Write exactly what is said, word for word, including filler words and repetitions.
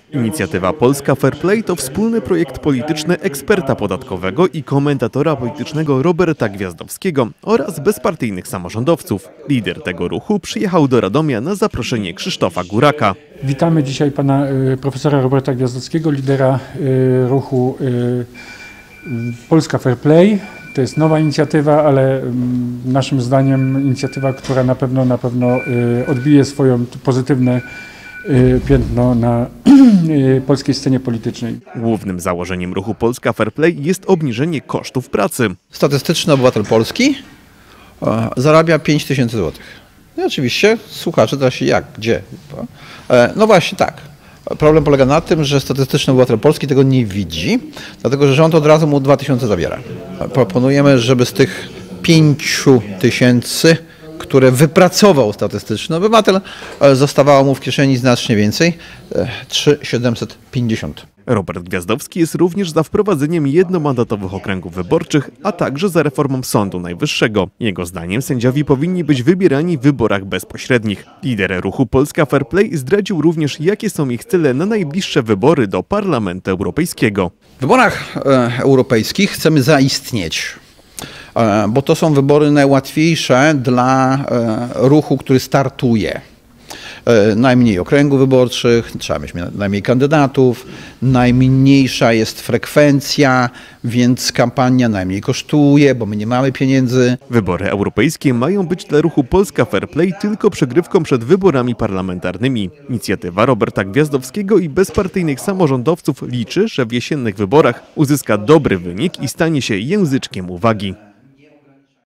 Inicjatywa Polska Fair Play to wspólny projekt polityczny eksperta podatkowego i komentatora politycznego Roberta Gwiazdowskiego oraz bezpartyjnych samorządowców. Lider tego ruchu przyjechał do Radomia na zaproszenie Krzysztofa Góraka. Witamy dzisiaj pana y, profesora Roberta Gwiazdowskiego, lidera y, ruchu y, Polska Fair Play. To jest nowa inicjatywa, ale y, naszym zdaniem inicjatywa, która na pewno na pewno y, odbije swoje pozytywne y, piętno na y, polskiej scenie politycznej. Głównym założeniem ruchu Polska Fair Play jest obniżenie kosztów pracy. Statystyczny obywatel Polski e, zarabia pięć tysięcy złotych. I oczywiście słuchacze teraz się jak, gdzie? E, no właśnie tak. Problem polega na tym, że statystyczny obywatel Polski tego nie widzi, dlatego że rząd od razu mu dwa tysiące zabiera. Proponujemy, żeby z tych pięciu tysięcy, które wypracował statystyczny obywatel, zostawało mu w kieszeni znacznie więcej, trzy tysiące siedemset pięćdziesiąt. Robert Gwiazdowski jest również za wprowadzeniem jednomandatowych okręgów wyborczych, a także za reformą Sądu Najwyższego. Jego zdaniem sędziowie powinni być wybierani w wyborach bezpośrednich. Lider ruchu Polska Fair Play zdradził również, jakie są ich cele na najbliższe wybory do Parlamentu Europejskiego. W wyborach e, europejskich chcemy zaistnieć, e, bo to są wybory najłatwiejsze dla e, ruchu, który startuje. Najmniej okręgów wyborczych, trzeba mieć najmniej kandydatów, najmniejsza jest frekwencja, więc kampania najmniej kosztuje, bo my nie mamy pieniędzy. Wybory europejskie mają być dla ruchu Polska Fair Play tylko przygrywką przed wyborami parlamentarnymi. Inicjatywa Roberta Gwiazdowskiego i bezpartyjnych samorządowców liczy, że w jesiennych wyborach uzyska dobry wynik i stanie się języczkiem uwagi.